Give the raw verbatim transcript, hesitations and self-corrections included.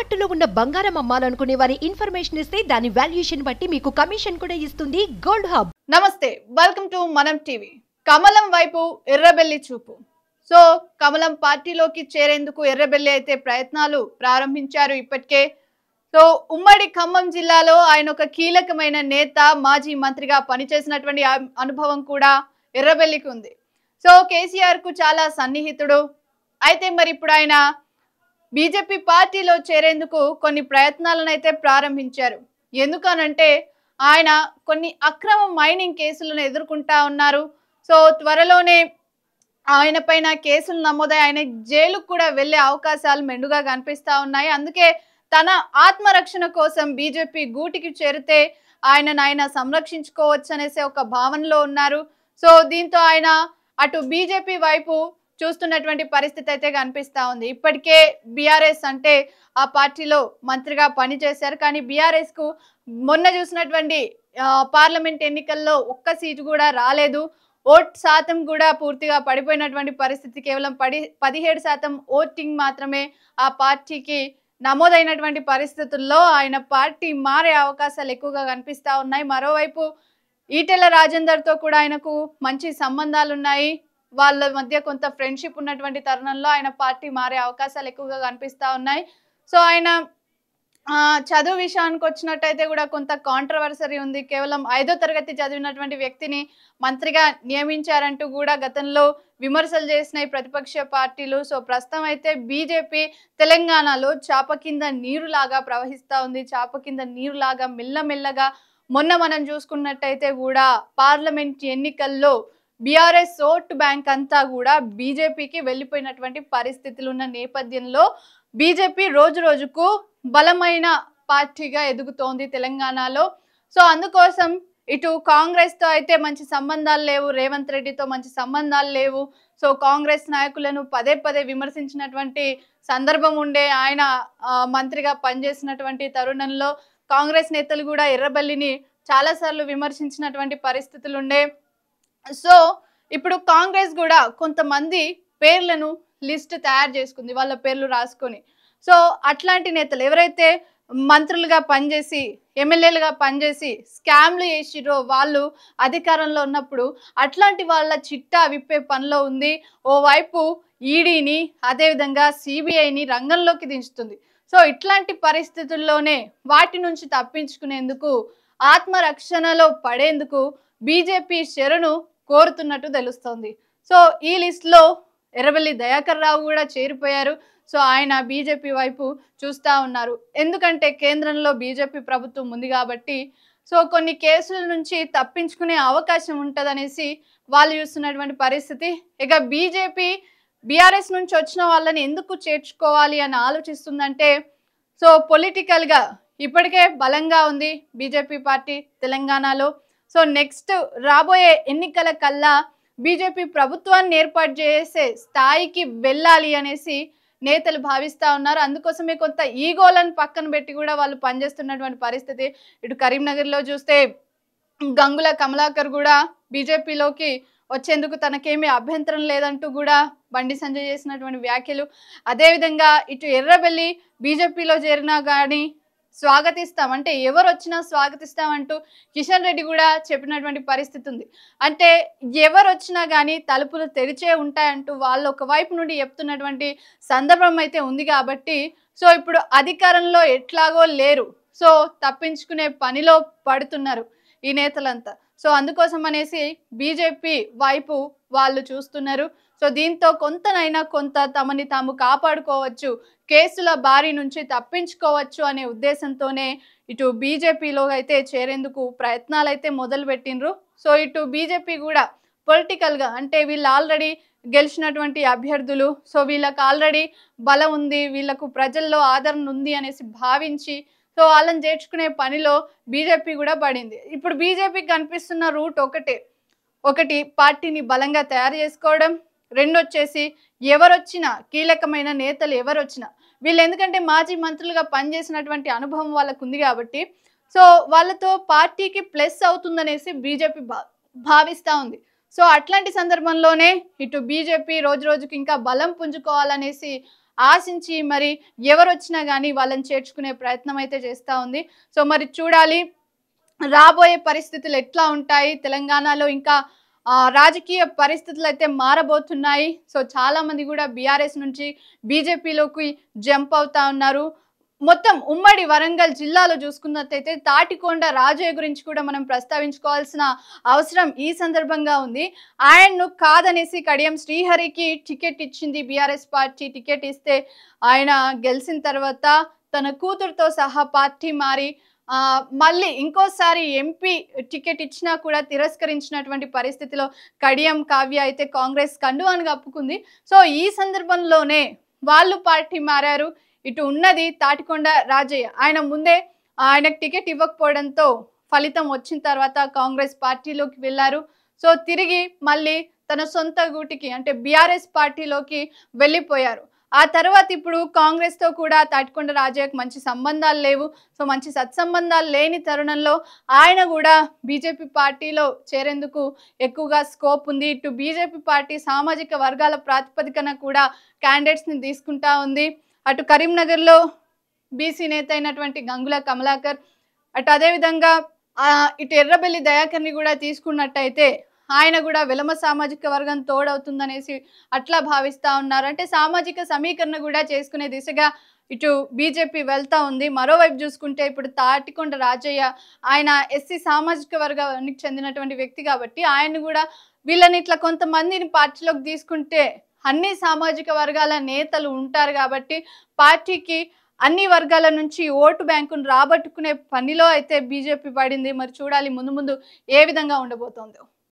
తాకట్టులో ఉన్న బంగారం అమ్మాలనుకునే వారి ఇన్ఫర్మేషన్ ఇస్తే దాని వాల్యుయేషన్ బట్టి మీకు కమిషన్ కూడా ఇస్తుంది గోల్డ్ హబ్. నమస్తే, వెల్కమ్ టు మనం టీవీ. కమలం వైపు ఎర్రబెల్లి చూపు. సో కమలం పార్టీలోకి చేరేందుకు ఎర్రబెల్లి అయితే ప్రయత్నాలు ప్రారంభించారు ఇప్పటికే. సో ఉమ్మడి ఖమ్మం జిల్లాలో ఆయన ఒక కీలకమైన నేత, మాజీ మంత్రిగా పనిచేసినటువంటి అనుభవం కూడా ఎర్రబెల్లికి ఉంది. సో కేసీఆర్ కు చాలా సన్నిహితుడు. అయితే మరి ఇప్పుడు ఆయన బీజేపీ పార్టీలో చేరేందుకు కొన్ని ప్రయత్నాలను అయితే ప్రారంభించారు. ఎందుకనంటే ఆయన కొన్ని అక్రమ మైనింగ్ కేసులను ఎదుర్కొంటా ఉన్నారు. సో త్వరలోనే ఆయన పైన కేసులు నమోదై ఆయన జైలుకు కూడా వెళ్లే అవకాశాలు మెండుగా కనిపిస్తా ఉన్నాయి. అందుకే తన ఆత్మరక్షణ కోసం బీజేపీ గూటికి చేరితే ఆయనను ఆయన సంరక్షించుకోవచ్చు అనేసి ఒక భావనలో ఉన్నారు. సో దీంతో ఆయన అటు బీజేపీ వైపు చూస్తున్నటువంటి పరిస్థితి అయితే కనిపిస్తా ఉంది. ఇప్పటికే బీఆర్ఎస్ అంటే ఆ పార్టీలో మంత్రిగా పనిచేశారు. కానీ బీఆర్ఎస్ కు మొన్న చూసినటువంటి పార్లమెంట్ ఎన్నికల్లో ఒక్క సీటు కూడా రాలేదు. ఓట్ శాతం కూడా పూర్తిగా పడిపోయినటువంటి పరిస్థితి. కేవలం పడి పదిహేడు శాతం ఓటింగ్ మాత్రమే ఆ పార్టీకి నమోదైనటువంటి పరిస్థితుల్లో ఆయన పార్టీ మారే అవకాశాలు ఎక్కువగా కనిపిస్తా ఉన్నాయి. మరోవైపు ఈటెల రాజేందర్ తో కూడా ఆయనకు మంచి సంబంధాలు ఉన్నాయి. వాళ్ళ మధ్య కొంత ఫ్రెండ్షిప్ ఉన్నటువంటి తరుణంలో ఆయన పార్టీ మారే అవకాశాలు ఎక్కువగా కనిపిస్తా ఉన్నాయి. సో ఆయన చదువు విషయానికి వచ్చినట్టయితే కూడా కొంత కాంట్రవర్సరీ ఉంది. కేవలం ఐదో తరగతి చదివినటువంటి వ్యక్తిని మంత్రిగా నియమించారంటూ కూడా గతంలో విమర్శలు చేసినాయి ప్రతిపక్ష పార్టీలు. సో ప్రస్తుతం అయితే బీజేపీ తెలంగాణలో చాప కింద నీరులాగా ప్రవహిస్తూ ఉంది. చాప కింద నీరులాగా మెల్లమెల్లగా మొన్న మనం చూసుకున్నట్టయితే కూడా పార్లమెంట్ ఎన్నికల్లో బీఆర్ఎస్ ఓట్ బ్యాంక్ అంతా కూడా బీజేపీకి వెళ్ళిపోయినటువంటి పరిస్థితులు ఉన్న నేపథ్యంలో బీజేపీ రోజు రోజుకు బలమైన పార్టీగా ఎదుగుతోంది తెలంగాణలో. సో అందుకోసం ఇటు కాంగ్రెస్ తో అయితే మంచి సంబంధాలు లేవు, రేవంత్ రెడ్డితో మంచి సంబంధాలు లేవు. సో కాంగ్రెస్ నాయకులను పదే పదే విమర్శించినటువంటి సందర్భం ఉండే ఆయన మంత్రిగా పనిచేసినటువంటి తరుణంలో కాంగ్రెస్ నేతలు కూడా ఎర్రబెల్లిని చాలా సార్లు విమర్శించినటువంటి పరిస్థితులు ఉండే. సో ఇప్పుడు కాంగ్రెస్ కూడా కొంతమంది పేర్లను లిస్ట్ తయారు చేసుకుంది, వాళ్ళ పేర్లు రాసుకొని. సో అట్లాంటి నేతలు ఎవరైతే మంత్రులుగా పనిచేసి ఎమ్మెల్యేలుగా పనిచేసి స్కామ్లు చేసిరో వాళ్ళు అధికారంలో ఉన్నప్పుడు అట్లాంటి వాళ్ళ చిట్టా విప్పే పనిలో ఉంది. ఓవైపు ఈడీని అదేవిధంగా సిబిఐని రంగంలోకి దించుతుంది. సో ఇట్లాంటి పరిస్థితుల్లోనే వాటి నుంచి తప్పించుకునేందుకు, ఆత్మరక్షణలో పడేందుకు బీజేపీ శరణు కోరుతున్నట్టు తెలుస్తోంది. సో ఈ లిస్ట్ లో ఎర్రబెల్లి దయాకర్ రావు కూడా చేరిపోయారు. సో ఆయన బీజేపీ వైపు చూస్తా ఉన్నారు. ఎందుకంటే కేంద్రంలో బీజేపీ ప్రభుత్వం ఉంది కాబట్టి సో కొన్ని కేసుల నుంచి తప్పించుకునే అవకాశం ఉంటదనేసి వాళ్ళు చూస్తున్నటువంటి పరిస్థితి. ఇక బీజేపీ బీఆర్ఎస్ నుంచి వచ్చిన వాళ్ళని ఎందుకు చేర్చుకోవాలి అని ఆలోచిస్తుందంటే సో పొలిటికల్ గా ఇప్పటికే బలంగా ఉంది బీజేపీ పార్టీ తెలంగాణలో. సో నెక్స్ట్ రాబోయే ఎన్నికల కల్లా బీజేపీ ప్రభుత్వాన్ని ఏర్పాటు చేసే స్థాయికి వెళ్ళాలి అనేసి నేతలు భావిస్తా ఉన్నారు. అందుకోసమే కొంత ఈగోలను పక్కన పెట్టి కూడా వాళ్ళు పనిచేస్తున్నటువంటి పరిస్థితి. ఇటు కరీంనగర్లో చూస్తే గంగుల కమలాకర్ కూడా బీజేపీలోకి వచ్చేందుకు తనకేమీ అభ్యంతరం లేదంటూ కూడా బండి సంజయ్ చేసినటువంటి వ్యాఖ్యలు. అదేవిధంగా ఇటు ఎర్రబెల్లి బీజేపీలో చేరినా కానీ స్వాగతిస్తాం, అంటే ఎవరు వచ్చినా స్వాగతిస్తామంటూ కిషన్ రెడ్డి కూడా చెప్పినటువంటి పరిస్థితి ఉంది. అంటే ఎవరు వచ్చినా కానీ తలుపులు తెరిచే ఉంటాయంటూ వాళ్ళు ఒకవైపు నుండి చెప్తున్నటువంటి సందర్భం అయితే ఉంది. కాబట్టి సో ఇప్పుడు అధికారంలో ఎట్లాగో లేరు, సో తప్పించుకునే పనిలో పడుతున్నారు ఈ నేతలంతా. సో అందుకోసం అనేసి బీజేపీ వైపు వాళ్ళు చూస్తున్నారు. సో దీంతో కొంతనైనా కొంత తమని తాము కాపాడుకోవచ్చు, కేసుల బారి నుంచి తప్పించుకోవచ్చు అనే ఉద్దేశంతోనే ఇటు బీజేపీలో అయితే చేరేందుకు ప్రయత్నాలు అయితే మొదలు పెట్టినరు. సో ఇటు బీజేపీ కూడా పొలిటికల్ గా అంటే వీళ్ళు ఆల్రెడీ గెలిచినటువంటి అభ్యర్థులు, సో వీళ్ళకి ఆల్రెడీ బలం ఉంది, వీళ్ళకు ప్రజల్లో ఆదరణ ఉంది అనేసి భావించి సో వాళ్ళని చేర్చుకునే పనిలో బీజేపీ కూడా పడింది. ఇప్పుడు బీజేపీకి కనిపిస్తున్న రూట్ ఒకటే, ఒకటి పార్టీని బలంగా తయారు చేసుకోవడం, రెండు వచ్చేసి ఎవరొచ్చినా కీలకమైన నేతలు ఎవరొచ్చినా వీళ్ళు ఎందుకంటే మాజీ మంత్రులుగా పనిచేసినటువంటి అనుభవం వాళ్ళకు ఉంది కాబట్టి సో వాళ్ళతో పార్టీకి ప్లస్ అవుతుందనేసి బీజేపీ భావిస్తూ ఉంది. సో అట్లాంటి సందర్భంలోనే ఇటు బీజేపీ రోజు రోజుకి ఇంకా బలం పుంజుకోవాలనేసి ఆశించి మరి ఎవరు వచ్చినా కానీ వాళ్ళని చేర్చుకునే ప్రయత్నం అయితే చేస్తూ ఉంది. సో మరి చూడాలి రాబోయే పరిస్థితులు ఎట్లా ఉంటాయి. తెలంగాణలో ఇంకా ఆ రాజకీయ పరిస్థితులు అయితే మారబోతున్నాయి. సో చాలా మంది కూడా బీఆర్ఎస్ నుంచి బీజేపీలోకి జంప్ అవుతా ఉన్నారు. మొత్తం ఉమ్మడి వరంగల్ జిల్లాలో చూసుకున్నట్టయితే తాటికొండ రాజయ్య గురించి కూడా మనం ప్రస్తావించుకోవాల్సిన అవసరం ఈ సందర్భంగా ఉంది. ఆయన్ను కాదనేసి కడియం శ్రీహరికి టికెట్ ఇచ్చింది బీఆర్ఎస్ పార్టీ. టికెట్ ఇస్తే ఆయన గెలిచిన తర్వాత తన కూతురుతో సహా పార్టీ మారి ఆ మళ్ళీ ఇంకోసారి ఎంపీ టికెట్ ఇచ్చినా కూడా తిరస్కరించినటువంటి పరిస్థితిలో కడియం కావ్య అయితే కాంగ్రెస్ కండువాను కప్పుకుంది. సో ఈ సందర్భంలోనే వాళ్ళు పార్టీ మారారు. ఇటు ఉన్నది తాటికొండ రాజయ్య. ఆయన ముందే ఆయనకు టికెట్ ఇవ్వకపోవడంతో ఫలితం వచ్చిన తర్వాత కాంగ్రెస్ పార్టీలోకి వెళ్ళారు. సో తిరిగి మళ్ళీ తన సొంత గూటికి అంటే బీఆర్ఎస్ పార్టీలోకి వెళ్ళిపోయారు. ఆ తర్వాత ఇప్పుడు కాంగ్రెస్తో కూడా తాటికొండ రాజయ్యకు మంచి సంబంధాలు లేవు. సో మంచి సత్సంబంధాలు లేని తరుణంలో ఆయన కూడా బీజేపీ పార్టీలో చేరేందుకు ఎక్కువగా స్కోప్ ఉంది. ఇటు బీజేపీ పార్టీ సామాజిక వర్గాల ప్రాతిపదికన కూడా క్యాండిడేట్స్ని తీసుకుంటా ఉంది. అటు కరీంనగర్లో బీసీ నేత అయినటువంటి గంగుల కమలాకర్, అటు అదేవిధంగా ఇటు ఎర్రబెల్లి దయాకర్ని కూడా తీసుకున్నట్టయితే ఆయన కూడా విలమ సామాజిక వర్గం తోడవుతుందనేసి అట్లా భావిస్తూ ఉన్నారు. అంటే సామాజిక సమీకరణ కూడా చేసుకునే దిశగా ఇటు బీజేపీ వెళ్తూ ఉంది. మరోవైపు చూసుకుంటే ఇప్పుడు తాటికొండ రాజయ్య ఆయన ఎస్సీ సామాజిక వర్గానికి చెందినటువంటి వ్యక్తి కాబట్టి ఆయన కూడా వీళ్ళని ఇట్లా కొంతమందిని పార్టీలోకి తీసుకుంటే అన్ని సామాజిక వర్గాల నేతలు ఉంటారు కాబట్టి పార్టీకి అన్ని వర్గాల నుంచి ఓటు బ్యాంకును రాబట్టుకునే పనిలో అయితే బీజేపీ పడింది. మరి చూడాలి ముందు ముందు ఏ విధంగా ఉండబోతోందో.